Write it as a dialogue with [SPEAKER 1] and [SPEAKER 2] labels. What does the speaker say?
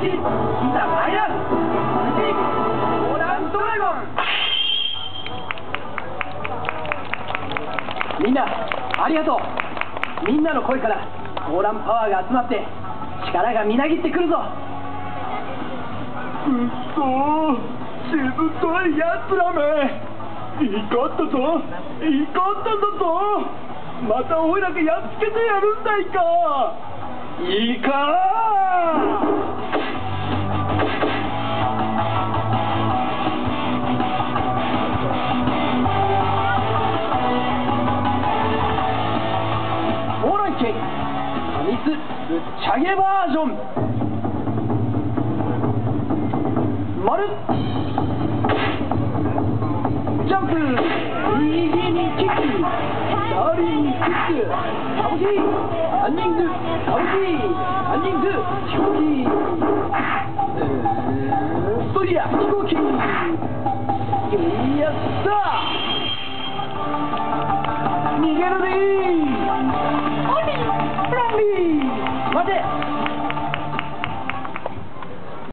[SPEAKER 1] いざ参らんオーランドラゴン。みんなありがとう。みんなの声からオーランパワーが集まって力がみなぎってくるぞ。
[SPEAKER 2] うっそー、しぶといやつらめ。怒ったぞ怒ったぞ。またおいらがやっつけてやるんだいか。いいか
[SPEAKER 1] オーラン系タミスぶっちゃけバージョン。丸ジャンプ右にキック左にキックかぶきランニングかぶきランニング飛行機ストリア飛行機やった逃げるでー。